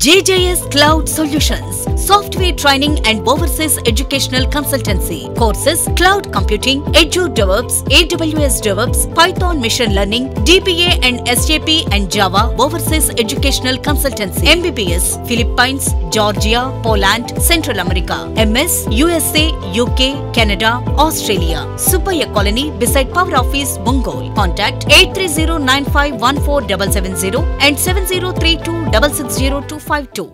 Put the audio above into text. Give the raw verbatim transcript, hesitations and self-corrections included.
J J S Cloud Solutions, software training and overseas educational consultancy. Courses: Cloud Computing, Azure DevOps, A W S DevOps, Python Machine Learning, D B A and S A P and Java overseas educational consultancy. M B B S, Philippines, Georgia, Poland, Central America. M S, U S A, U K, Canada, Australia. Subaya Colony beside Power Office, Mongol. Contact eight three zero nine five one four seven seven zero and seven zero three two six six zero two five two.